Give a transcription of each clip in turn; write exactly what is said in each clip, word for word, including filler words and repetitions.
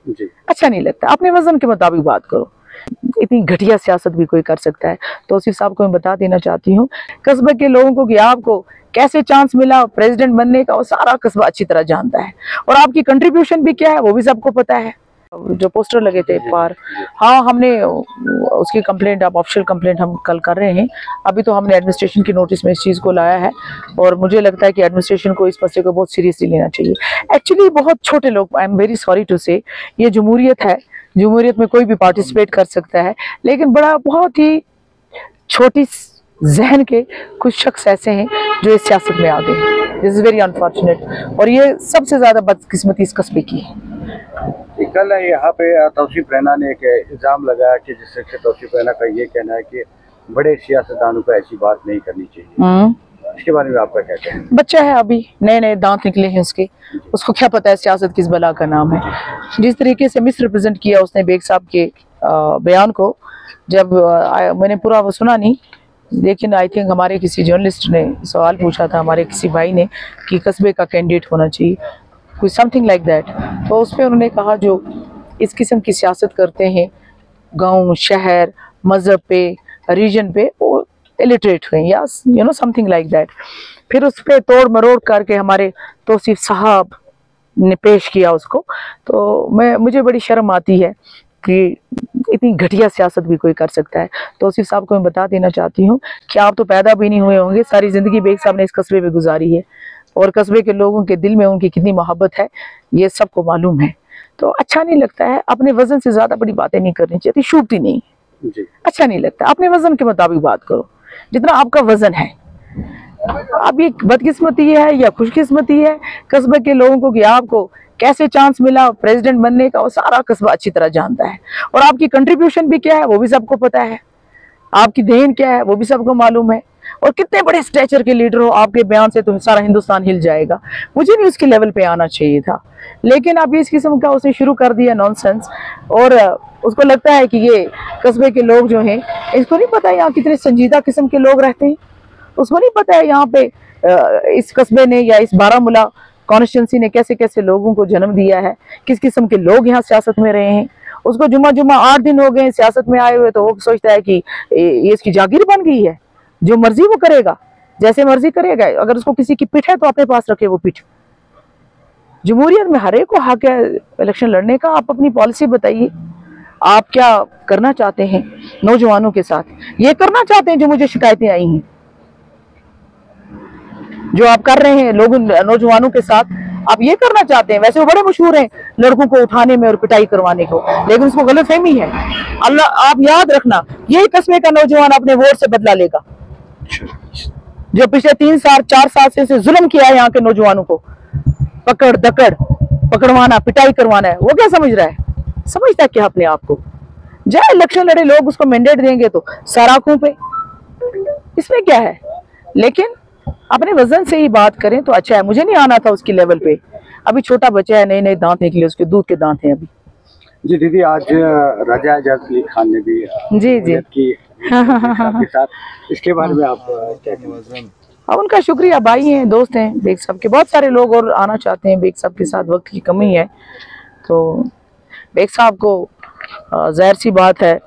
जी। अच्छा नहीं लगता। अपने वजन के मुताबिक बात करो। इतनी घटिया सियासत भी कोई कर सकता है। तौसीफ साहब को मैं बता देना चाहती हूँ कस्बे के लोगों को कि आपको कैसे चांस मिला प्रेसिडेंट बनने का, वो सारा कस्बा अच्छी तरह जानता है, और आपकी कंट्रीब्यूशन भी क्या है वो भी सबको पता है। जो पोस्टर लगे थे पार, हाँ हमने उसकी कंप्लेंट, अब ऑफिशियल कंप्लेंट हम कल कर रहे हैं। अभी तो हमने एडमिनिस्ट्रेशन की नोटिस में इस चीज़ को लाया है, और मुझे लगता है कि एडमिनिस्ट्रेशन को इस मसले को बहुत सीरियसली लेना चाहिए। एक्चुअली बहुत छोटे लोग, I am very sorry to say, ये जमहूरियत है, जमहूरियत में कोई भी पार्टिसिपेट कर सकता है, लेकिन बड़ा बहुत ही छोटी जहन के कुछ शख्स ऐसे हैं जो इस सियासत में आ गए। दिस इज़ वेरी अनफॉर्चुनेट, और ये सबसे ज़्यादा बदकिस्मती इस कस्बे की है। कल यहाँ पे तौसीफ रैना ने एक इल्ज़ाम लगाया कि जिससे तौसीफ रैना का ये कहना है कि बड़े सियासतदानों को ऐसी बात नहीं करनी चाहिए। इसके बारे में आपका क्या कहना है? बच्चा है, अभी नए नए दांत निकले हैं उसके, उसको क्या पता है सियासत किस बला का नाम है। जिस तरीके से मिस रिप्रेजेंट किया उसने बेग साहब के बयान को, जब आ, मैंने पूरा वो सुना नहीं, लेकिन आई थिंक हमारे किसी जर्नलिस्ट ने सवाल पूछा था हमारे किसी भाई ने कि कस्बे का कैंडिडेट होना चाहिए, कोई समथिंग लाइक दैट, तो उस पर उन्होंने कहा जो इस किस्म की सियासत करते हैं गांव, शहर, मज़हब पे, रीजन पे, वो इलिटरेट हुए, या you know something like that. फिर उस पर तोड़ मरोड़ करके हमारे तौसीफ साहब ने पेश किया उसको, तो मैं मुझे बड़ी शर्म आती है कि इतनी घटिया सियासत भी कोई कर सकता है। तौसीफ साहब को मैं बता देना चाहती हूँ कि आप तो पैदा भी नहीं हुए होंगे, सारी ज़िंदगी बेग साहब ने इस कस्बे में गुजारी है, और कस्बे के लोगों के दिल में उनकी कितनी मोहब्बत है ये सबको मालूम है। तो अच्छा नहीं लगता है, अपने वजन से ज़्यादा बड़ी बातें नहीं करनी चाहिए, शूबती नहीं जी। अच्छा नहीं लगता। अपने वजन के मुताबिक बात करो, जितना आपका वजन है। अब ये बदकिस्मती है या खुशकिस्मती है कस्बे के लोगों को कि आपको कैसे चांस मिला प्रेसिडेंट बनने का, वो सारा कस्बा अच्छी तरह जानता है, और आपकी कंट्रीब्यूशन भी क्या है वो भी सबको पता है, आपकी देन क्या है वो भी सबको मालूम है, और कितने बड़े स्टेचर के लीडर हो, आपके बयान से तो सारा हिंदुस्तान हिल जाएगा। मुझे नहीं उसके लेवल पे आना चाहिए था, लेकिन अब इस किस्म का उसने शुरू कर दिया नॉनसेंस, और उसको लगता है कि ये कस्बे के लोग जो हैं, इसको नहीं पता यहाँ कितने संजीदा किस्म के लोग रहते हैं, उसको नहीं पता है यहाँ पे इस कस्बे ने या इस बारामूला कॉन्स्टिट्यूंसी ने कैसे कैसे लोगों को जन्म दिया है, किस किस्म के लोग यहाँ सियासत में रहे हैं। उसको जुम्मा जुम्मा आठ दिन हो गए सियासत में आए हुए, तो वो सोचता है कि ये इसकी जागीर बन गई है, जो मर्जी वो करेगा, जैसे मर्जी करेगा। अगर उसको किसी की पिठ है तो अपने पास रखे वो पिठ। जमहूरियत में हर एक को हक है इलेक्शन लड़ने का। आप अपनी पॉलिसी बताइए, आप क्या करना चाहते हैं नौजवानों के साथ, ये करना चाहते हैं जो मुझे शिकायतें आई हैं, जो आप कर रहे हैं लोगों नौजवानों के साथ, आप ये करना चाहते हैं। वैसे वो बड़े मशहूर हैं लड़कों को उठाने में और पिटाई करवाने को, लेकिन उसको गलतफहमी है। अल्लाह, आप याद रखना, यही कस्बे का नौजवान अपने वोट से बदला लेगा, जो पिछले तीन साल चार साल से, से जुल्म किया है यहाँ के नौजवानों को, पकड़ दकड़ पकड़वाना, पिटाई करवाना है। वो क्या समझ रहा है, समझता है क्या अपने आप को? जाए इलेक्शन लड़े, लोग उसको मैंडेट देंगे तो सराखों पे, इसमें क्या है। लेकिन अपने वजन से ही बात करें तो अच्छा है। मुझे नहीं आना था उसकी लेवल पे, अभी छोटा बच्चा है, नए नए दांत निकले उसके, दूध के दांत हैं अभी। जी दीदी, आज राजा आजाद अली खान ने भी जी जी की के साथ, इसके बारे में आप क्या कहेंगे? अब उनका शुक्रिया, भाई हैं, दोस्त हैं बेग साहब के। बहुत सारे लोग और आना चाहते हैं बेग साहब के साथ, वक्त की कमी है, तो बेग साहब को जाहिर सी बात है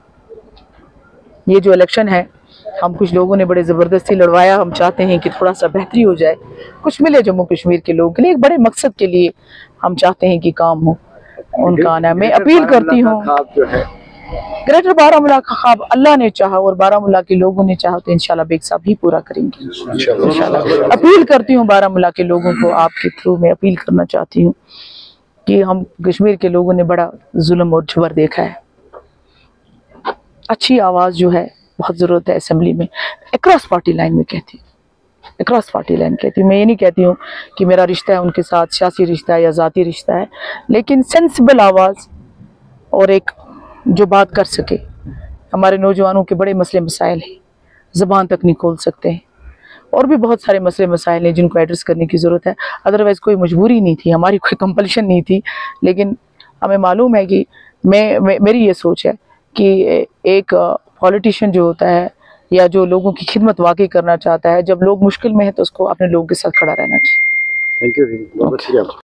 ये जो इलेक्शन है हम कुछ लोगों ने बड़े ज़बरदस्ती लड़वाया। हम चाहते हैं कि थोड़ा सा बेहतरी हो जाए, कुछ मिले जम्मू कश्मीर के लोगों के लिए, एक बड़े मकसद के लिए हम चाहते हैं कि काम हो। उनका आना, मैं अपील करती हूँ, ग्रेटर बारामूला का ख्वाब अल्लाह ने चाहा और बारामूला के लोगों ने चाहा तो इंशाल्लाह बेग साहब ही पूरा करेंगे इंशाल्लाह। अपील करती हूँ बारामूला के लोगों को, आपके थ्रू में अपील करना चाहती हूँ कि हम कश्मीर के लोगों ने बड़ा जुल्म और जबर देखा है। अच्छी आवाज़ जो है बहुत ज़रूरत है असेंबली में, अक्रॉस पार्टी लाइन में कहती हूँ, अक्रॉस पार्टी लाइन कहती हूँ। मैं ये नहीं कहती हूँ कि मेरा रिश्ता है उनके साथ, सियासी रिश्ता है या ज़ाती रिश्ता है, लेकिन सेंसिबल आवाज़ और एक जो बात कर सके। हमारे नौजवानों के बड़े मसले मसाइल हैं, ज़बान तक नहीं खोल सकते हैं, और भी बहुत सारे मसले मसाइल हैं जिनको एड्रेस करने की ज़रूरत है। अदरवाइज़ कोई मजबूरी नहीं थी, हमारी कोई कंपल्शन नहीं थी, लेकिन हमें मालूम है कि मैं, मैं मेरी ये सोच है कि एक पॉलिटिशियन जो होता है या जो लोगों की खिदमत वाकई करना चाहता है, जब लोग मुश्किल में है तो उसको अपने लोगों के साथ खड़ा रहना चाहिए। थैंक यू, बहुत शुक्रिया।